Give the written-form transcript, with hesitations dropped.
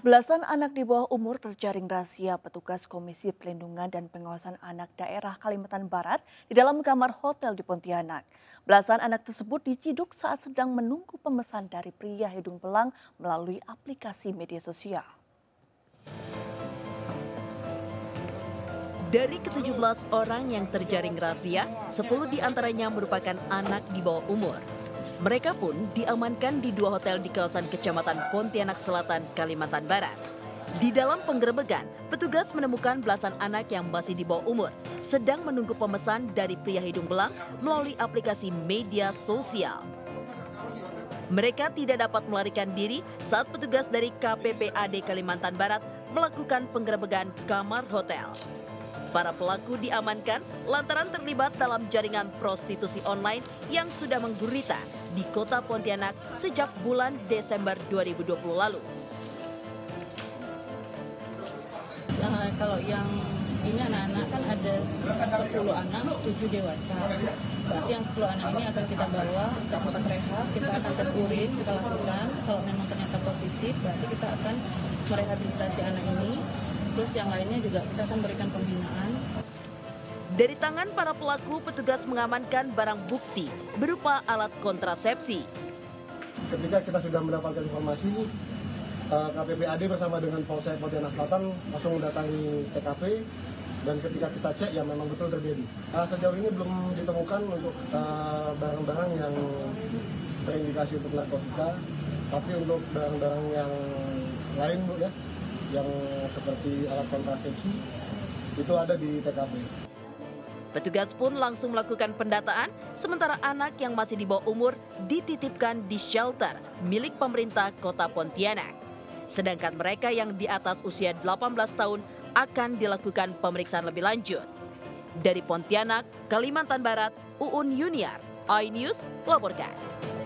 Belasan anak di bawah umur terjaring razia petugas Komisi Pelindungan dan Pengawasan Anak Daerah Kalimantan Barat di dalam kamar hotel di Pontianak. Belasan anak tersebut diciduk saat sedang menunggu pemesan dari pria hidung belang melalui aplikasi media sosial. Dari ke-17 orang yang terjaring razia, 10 diantaranya merupakan anak di bawah umur. Mereka pun diamankan di 2 hotel di kawasan Kecamatan Pontianak Selatan, Kalimantan Barat. Di dalam penggerebekan, petugas menemukan belasan anak yang masih di bawah umur, sedang menunggu pemesan dari pria hidung belang melalui aplikasi media sosial. Mereka tidak dapat melarikan diri saat petugas dari KPPAD Kalimantan Barat melakukan penggerebekan kamar hotel. Para pelaku diamankan lantaran terlibat dalam jaringan prostitusi online yang sudah menggurita di kota Pontianak sejak bulan Desember 2020 lalu. Kalau yang ini anak-anak kan ada 10 anak, 7 dewasa. Berarti yang 10 anak ini akan kita bawa ke tempat rehab, kita akan tes urin, kita lakukan. Kalau memang ternyata positif, berarti kita akan merehabilitasi anak ini. Terus yang lainnya juga kita akan berikan pembinaan. Dari tangan para pelaku, petugas mengamankan barang bukti berupa alat kontrasepsi. Ketika kita sudah mendapatkan informasi, KPPAD bersama dengan Polsek Pontianak Selatan langsung mendatangi TKP, dan ketika kita cek ya memang betul terjadi. Sejauh ini belum ditemukan untuk barang-barang yang terindikasi untuk narkotika, tapi untuk barang-barang yang lain Bu ya, yang seperti alat kontrasepsi itu ada di TKP. Petugas pun langsung melakukan pendataan, sementara anak yang masih di bawah umur dititipkan di shelter milik pemerintah Kota Pontianak. Sedangkan mereka yang di atas usia 18 tahun akan dilakukan pemeriksaan lebih lanjut. Dari Pontianak, Kalimantan Barat, Uun Yuniar, iNews melaporkan.